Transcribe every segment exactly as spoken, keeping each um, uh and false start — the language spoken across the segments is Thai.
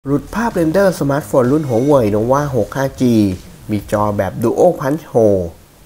หลุดภาพเรนเดอร์สมาร์ทโฟนรุ่น Huawei Nova หก ห้าจี มีจอแบบ Dual Punch Hole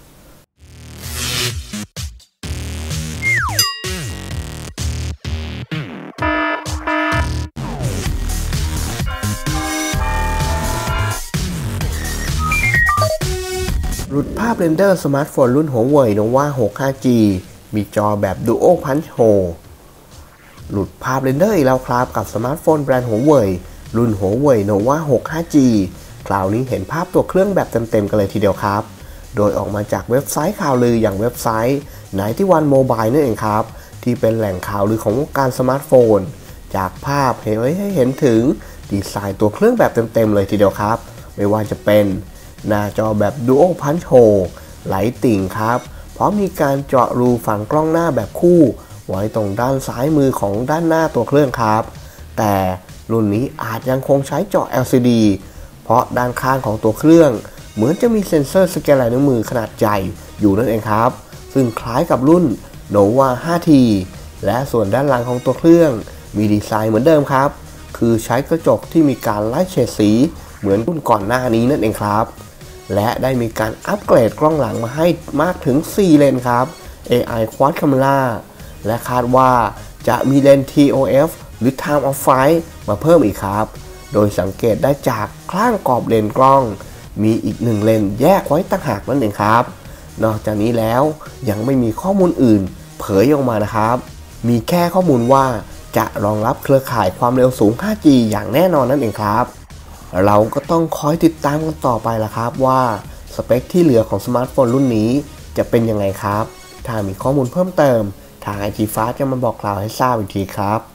หลุดภาพเรนเดอร์สมาร์ทโฟนรุ่น Huawei Nova หก ห้าจี มีจอแบบ Dual Punch Hole หลุดภาพเรนเดอร์อีกแล้วครับกับสมาร์ทโฟนแบรนด์ Huawei รุ่น Huawei Nova หก ห้าจี คราวนี้เห็นภาพตัวเครื่องแบบเต็มๆกันเลยทีเดียวครับโดยออกมาจากเว็บไซต์ข่าวลืออย่างเว็บไซต์ ไนน์ตี้วัน โมบาย นั่นเองครับที่เป็นแหล่งข่าวลือของวงการสมาร์ทโฟนจากภาพเห็นให้เห็นถึงดีไซน์ตัวเครื่องแบบเต็มๆเลยทีเดียวครับไม่ว่าจะเป็นหน้าจอแบบ Dual Punch Hole ไหลติ่งครับพร้อมมีการเจาะรูฝังกล้องหน้าแบบคู่ไว้ตรงด้านซ้ายมือของด้านหน้าตัวเครื่องครับแต่รุ่นนี้อาจยังคงใช้จอ แอล ซี ดี เพราะด้านข้างของตัวเครื่องเหมือนจะมีเซ็นเซอร์สแกนลายนิ้วมือขนาดใหญ่อยู่นั่นเองครับซึ่งคล้ายกับรุ่น Nova ไฟว์ ที และส่วนด้านหลังของตัวเครื่องมีดีไซน์เหมือนเดิมครับคือใช้กระจกที่มีการไล่เฉดสีเหมือนรุ่นก่อนหน้านี้นั่นเองครับและได้มีการอัปเกรดกล้องหลังมาให้มากถึงสี่เลนส์ครับ เอ ไอ Quad Camera และคาดว่าจะมีเลนส์ ที โอ เอฟ หรือ Time of Flight มาเพิ่มอีกครับโดยสังเกตได้จากข้างกรอบเลนส์กล้องมีอีกหนึ่งเลนส์แยกไว้ต่างหากนั่นเองครับนอกจากนี้แล้วยังไม่มีข้อมูลอื่นเผยออกมานะครับมีแค่ข้อมูลว่าจะรองรับเครือข่ายความเร็วสูง ห้าจี อย่างแน่นอนนั่นเองครับเราก็ต้องคอยติดตามกันต่อไปละครับว่าสเปคที่เหลือของสมาร์ทโฟนรุ่นนี้จะเป็นยังไงครับถ้ามีข้อมูลเพิ่มเติมทาง ไอ ที Fast จะมาบอกกล่าวให้ทราบอีกทีครับ